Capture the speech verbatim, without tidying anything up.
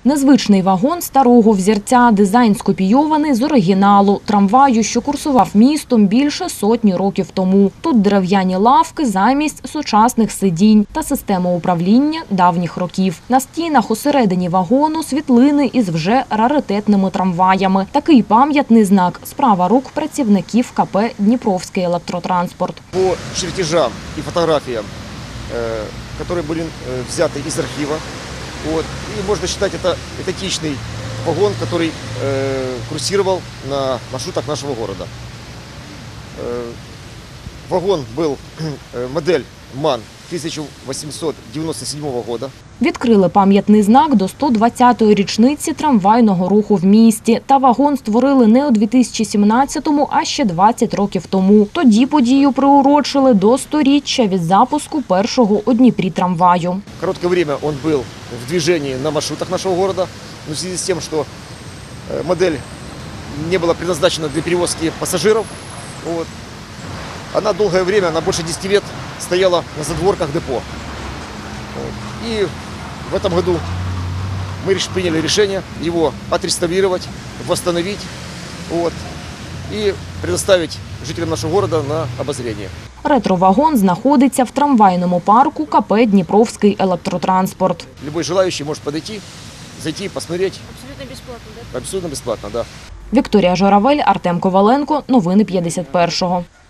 Незвичний вагон старого взірця, дизайн скопійований з оригіналу, трамваю, що курсував містом більше сотні років тому. Тут дерев'яні лавки замість сучасних сидінь та система управління давніх років. На стінах усередині вагону світлини із вже раритетними трамваями. Такий пам'ятний знак – справа рук працівників ка пе «Дніпровський електротранспорт». По чертежам і фотографіям, які були взяті із архіву, Вот. И можно считать, это этатичный вагон, который э, курсировал на маршрутах нашего города. Э, вагон был э, модель МАН тисяча вісімсот дев'яносто сьомого года. Відкрили пам'ятний знак до сто двадцятої річниці трамвайного руху в місті. Та вагон створили не у дві тисячі сімнадцятому, а ще двадцять років тому. Тоді подію приурочили до сторіччя від запуску першого у Дніпрі трамваю. Короткое время он был в движении на маршрутах нашего города, но в связи с тем, что модель не была предназначена для перевозки пассажиров, вот, она долгое время, на больше десяти лет, стояла на задворках депо. Вот. И в этом году мы приняли решение его отреставрировать, восстановить, вот, и предоставить жителям нашего города на обозрение. Ретровагон знаходиться в трамвайному парку ка пе «Дніпровський електротранспорт». Любой желающий может подойти, зайти, посмотреть. Абсолютно бесплатно, да? Абсолютно бесплатно, да. Вікторія Журавель, Артем Коваленко. Новини п'ятдесят першого.